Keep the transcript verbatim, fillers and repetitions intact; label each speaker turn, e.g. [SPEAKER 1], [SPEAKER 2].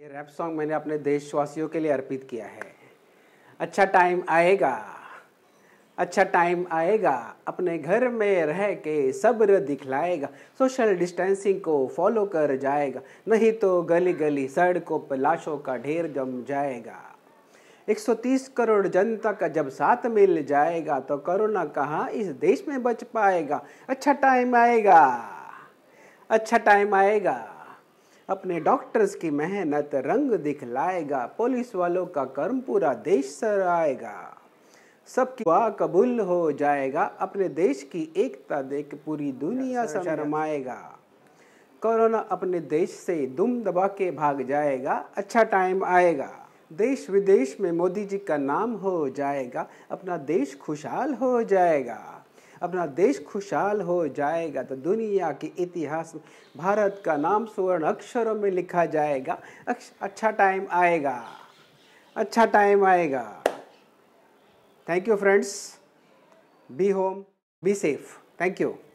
[SPEAKER 1] ये rap song मैंने अपने देशवासियों के लिए अर्पित किया है। अच्छा टाइम आएगा, अच्छा टाइम आएगा, अपने घर में रह के सब्र दिखलाएगा, सोशल डिस्टेंसिंग को फॉलो कर जाएगा, नहीं तो गली गली सड़कों पर लाशों का ढेर जम जाएगा। एक सौ तीस करोड़ जनता का जब साथ मिल जाएगा तो कोरोना कहाँ इस देश में बच पाएगा। अच्छा टाइम आएगा, अच्छा टाइम आएगा, अपने डॉक्टर्स की मेहनत रंग दिखलाएगा, पुलिस वालों का कर्म पूरा देश सराएगा, सबकी दुआ कबूल हो जाएगा, अपने देश की एकता देख पूरी दुनिया शर्माएगा, कोरोना अपने देश से दुम दबा के भाग जाएगा। अच्छा टाइम आएगा, देश विदेश में मोदी जी का नाम हो जाएगा, अपना देश खुशहाल हो जाएगा, अपना देश खुशहाल हो जाएगा तो दुनिया के इतिहास में भारत का नाम स्वर्ण अक्षरों में लिखा जाएगा। अच्छा टाइम आएगा, अच्छा टाइम आएगा। Thank you friends, be home, be safe. Thank you.